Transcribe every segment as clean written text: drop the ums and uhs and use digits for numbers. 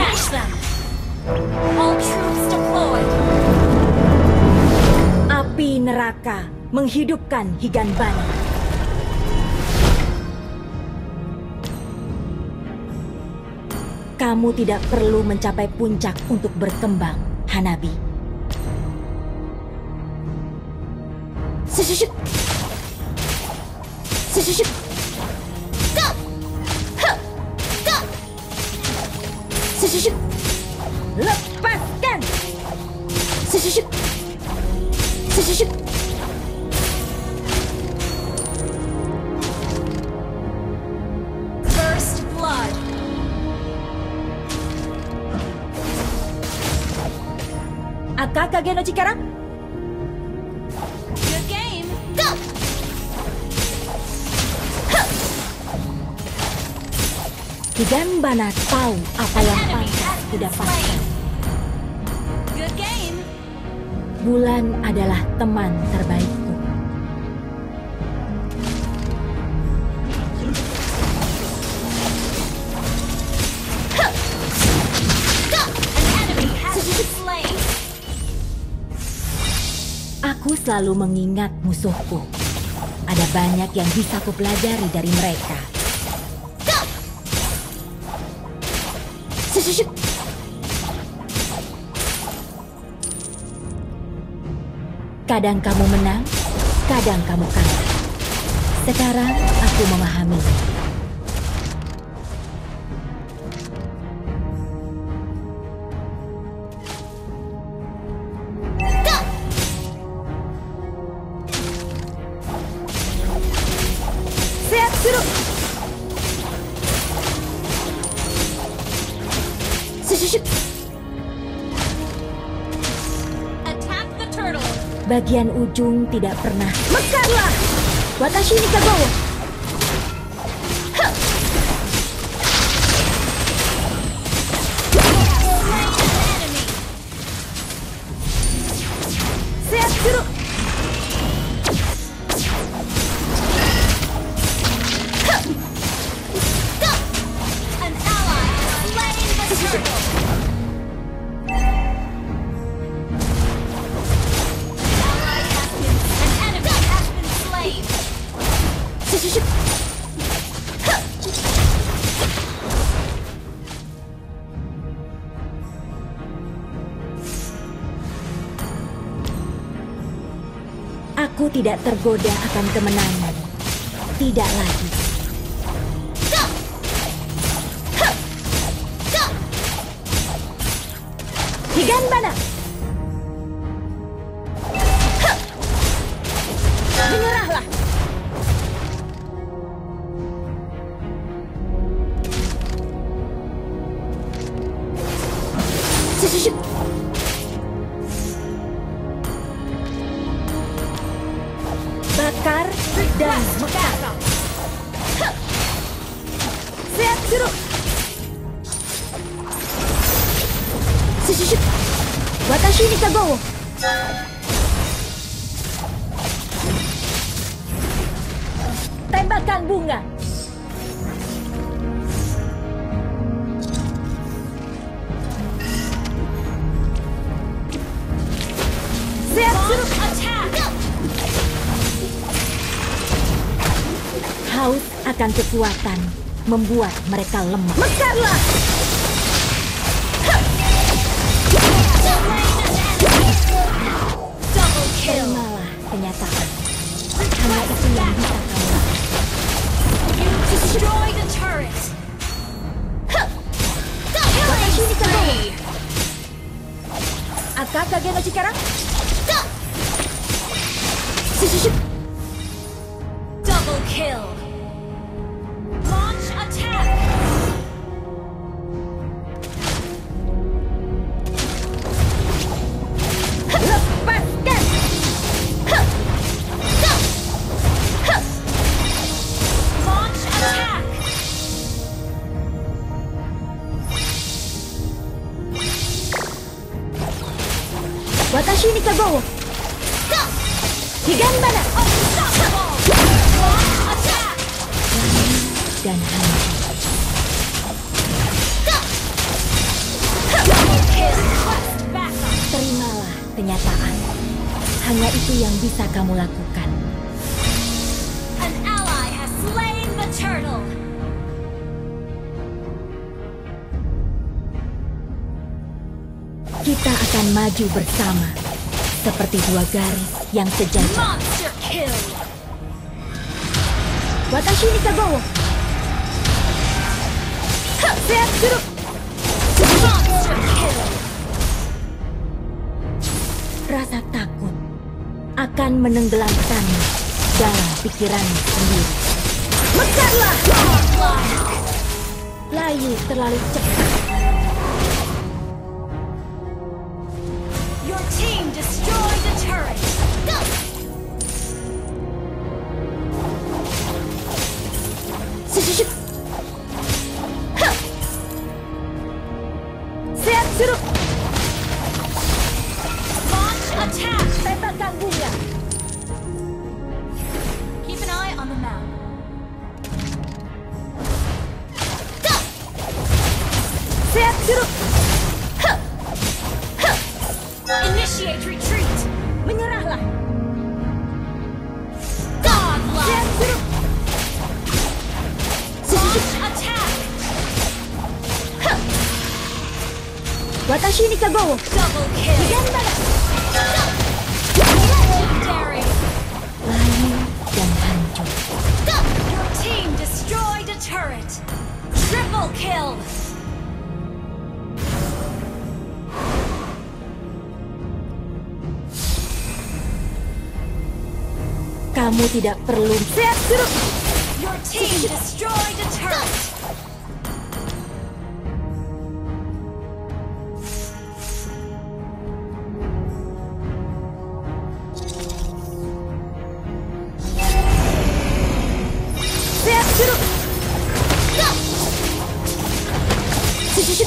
Smash them! All troops deployed! Api neraka menghidupkan Higanbana. Kamu tidak perlu mencapai puncak untuk berkembang, Hanabi. Shushuk! Shushuk! Go! Huh! Go! Shushuk! Lepaskan! Shushuk! Shushuk! First blood! Akakage no Chikara? Good game! Go! Higanbana tahu apa yang pantas didapatkan. Good game! Bulan adalah teman terbaikku. An enemy has been slain! Aku selalu mengingat musuhku. Ada banyak yang bisa kupelajari dari mereka. Shushuk! Kadang kamu menang, kadang kamu kalah. Sekarang aku memahami. Siap suruh. Shushuk! Attack the turtle! Bagian ujung tidak pernah. Mekarlah! Watashi ni kagowo! Enemy! Siap suruh. An ally has slain the turtle! An enemy has been slain! Shushuk! Aku tidak tergoda akan kemenangan. Tidak lagi. Higanbana! Menyerahlah! Shushuk! Bakar dan mekar. Siap suruh. Shushuk! Watashi ni kagowo! Tembakan bunga. Siap suruh. Attack! Haus akan kekuatan membuat mereka lemah. Mekarlah! Double kill! Terimalah kenyataan. Hanya itu yang bisa kamu lakukan. You destroy the turret! Killing spree! Akakage no Chikara? Shushuk! Double kill! Launch attack! Lepaskan! Launch attack! Watashi ni kagowo! Higanbana! Unstoppable! Launch attack! Dan hancur. kenyataan. Hanya itu yang bisa kamu lakukan. An ally has slain the turtle. Kita akan maju bersama, seperti dua garis yang sejajar. Monster kill. Watashi ni Kagowo. Seat suru. Monster kill. Rasa takut akan menenggelamkanmu dalam pikiranmu sendiri. Mekarlah! Godlike. Layu terlalu cepat. Your team destroyed the turret. Go. Sejuk. Seat suru. Launch attack. Tembakan bunga. Keep an eye on the map. Go. Seat suru. Initiate retreat. Menyerahlah. Godlike. Seat suru. Sejuk. Launch attack. Watashi ni Kagowo. Double kill. Gambara. Legendary. Layu dan hancur. Go. Your team destroyed a turret. Triple kill. Kamu tidak perlu. Seat suru. Your team destroyed a turret. Seat suru. Go. Sejuk.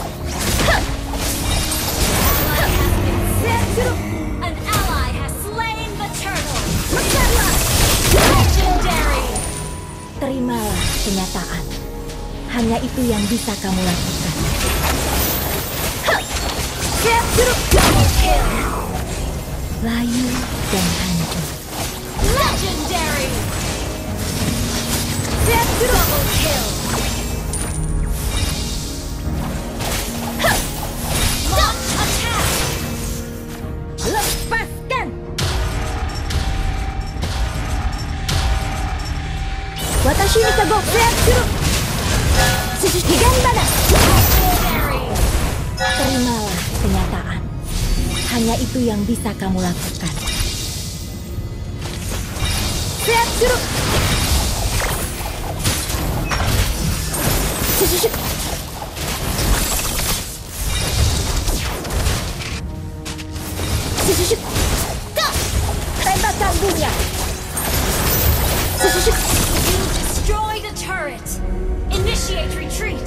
Seat suru. An ally has slain the turtle. Mekarlah. Legendary. Terimalah kenyataan. Hanya itu yang bisa kamu lakukan. Seat suru. Double kill. Layu dan hancur. Legendary. Seat suru. Double kill. Launch attack. Lepaskan. Watashi ni Kagowo. Seat suru. Sejuk. Gambara. Legendary. Terimalah kenyataan. Hanya itu yang bisa kamu lakukan. Seat suru. Sejuk. Sejuk. Go. Tembakan bunga. Sejuk. You destroyed a turret. Initiate retreat.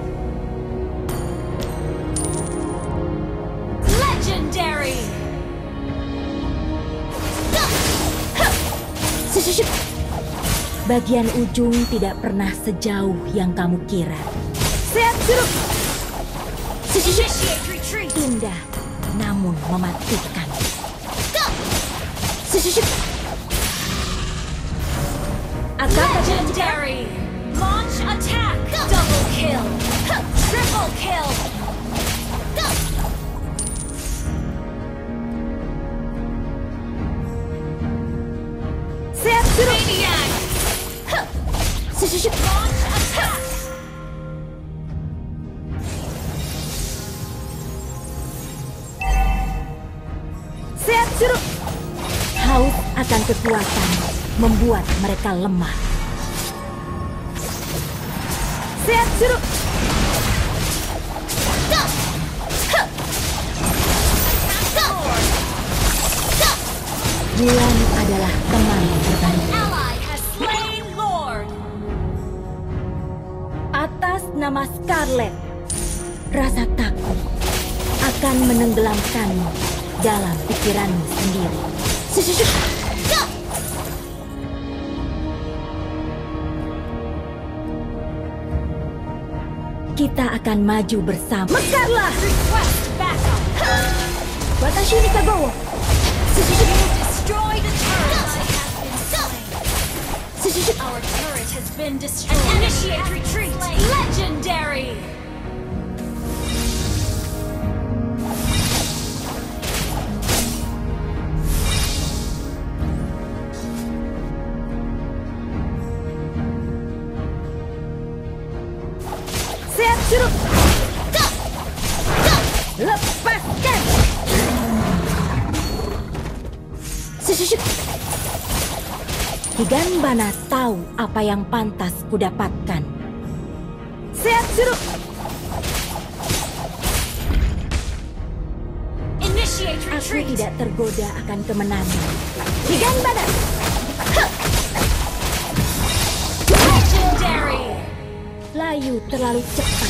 Legendary. Go. Sejuk. Bagian ujung tidak pernah sejauh yang kamu kira. Seat suru. Sejuk. Initiate retreat. Indah, namun mematikan. Go. Sejuk. Akan Legendary. Launch attack. Double kill. Triple kill. Go. Seat suru. Maniac. Sejuk. Launch attack. Seat suru. Haus akan kekuatan membuat mereka lemah. Seat suru. Go. Go. Go. Bulan adalah teman terbaik. Ally has slain Lord. Atas nama Scarlet, rasa takut akan menenggelamkanmu dalam pikiranmu sendiri. Sejuk. Go. Kita akan maju bersama. Mekarlah! Request backup. Watashi ni Kagowo. Destroyed a turret. Our turret has been destroyed. Initiate retreat. Legendary. Siap curug. Lepaskan. Higanbana tahu apa yang pantas kudapatkan. Siap curug. Initiate Aku retreat. tidak tergoda akan kemenangan. Higanbana. Legendary. Layu terlalu cepat.